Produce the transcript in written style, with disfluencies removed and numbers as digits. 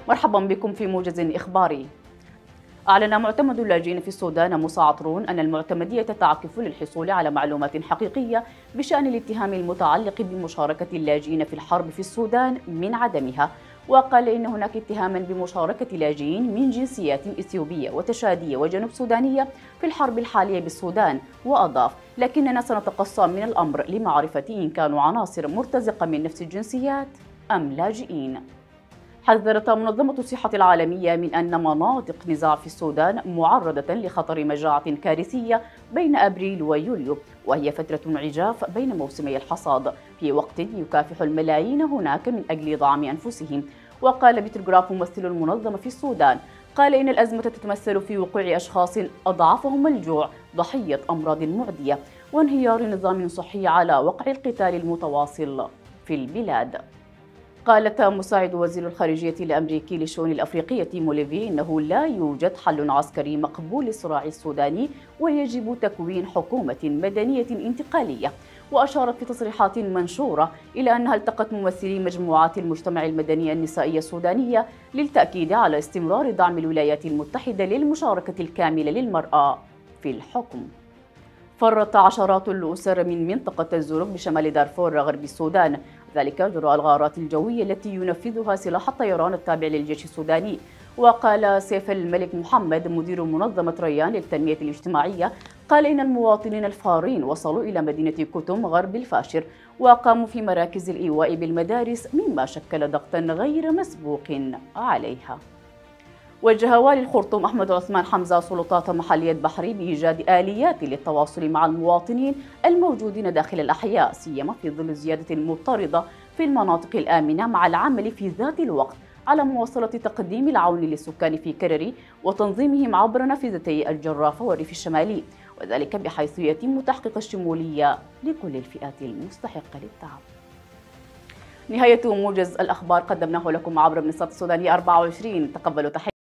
مرحبا بكم في موجز إخباري. أعلن معتمد اللاجئين في السودان موسى عطرون أن المعتمدية تعكف للحصول على معلومات حقيقية بشأن الاتهام المتعلق بمشاركة اللاجئين في الحرب في السودان من عدمها، وقال إن هناك اتهاما بمشاركة لاجئين من جنسيات إثيوبية وتشادية وجنوب سودانية في الحرب الحالية بالسودان، وأضاف: لكننا سنتقصى من الأمر لمعرفة إن كانوا عناصر مرتزقة من نفس الجنسيات أم لاجئين. حذرت منظمة الصحة العالمية من أن مناطق نزاع في السودان معرضة لخطر مجاعة كارثية بين أبريل ويوليو، وهي فترة عجاف بين موسمي الحصاد، في وقت يكافح الملايين هناك من أجل طعام أنفسهم. وقال بيتر جراف ممثل المنظمة في السودان، قال إن الأزمة تتمثل في وقوع أشخاص أضعفهم الجوع ضحية أمراض معدية وانهيار نظام صحي على وقع القتال المتواصل في البلاد. قالت مساعد وزير الخارجية الأمريكي للشؤون الأفريقية موليفي إنه لا يوجد حل عسكري مقبول للصراع السوداني ويجب تكوين حكومة مدنية انتقالية. وأشارت في تصريحات منشورة إلى أنها التقت ممثلي مجموعات المجتمع المدني النسائي السودانية للتأكيد على استمرار دعم الولايات المتحدة للمشاركة الكاملة للمرأة في الحكم. فرت عشرات الأسر من منطقة الزروق بشمال دارفور غرب السودان، ذلك جراء الغارات الجوية التي ينفذها سلاح الطيران التابع للجيش السوداني. وقال سيف الملك محمد مدير منظمة ريان للتنمية الاجتماعية، قال إن المواطنين الفارين وصلوا إلى مدينة كتم غرب الفاشر وقاموا في مراكز الإيواء بالمدارس، مما شكل ضغطا غير مسبوق عليها. وجه والي الخرطوم أحمد عثمان حمزة سلطات محلية بحري بإيجاد آليات للتواصل مع المواطنين الموجودين داخل الأحياء، سيما في ظل زيادة مضطردة في المناطق الآمنة، مع العمل في ذات الوقت على مواصلة تقديم العون للسكان في كرري وتنظيمهم عبر نافذتي الجرافة والريف الشمالي، وذلك بحيث يتم تحقيق الشمولية لكل الفئات المستحقة للدعم. نهاية موجز الأخبار قدمناه لكم عبر منصات السودانية 24. تقبلوا تحية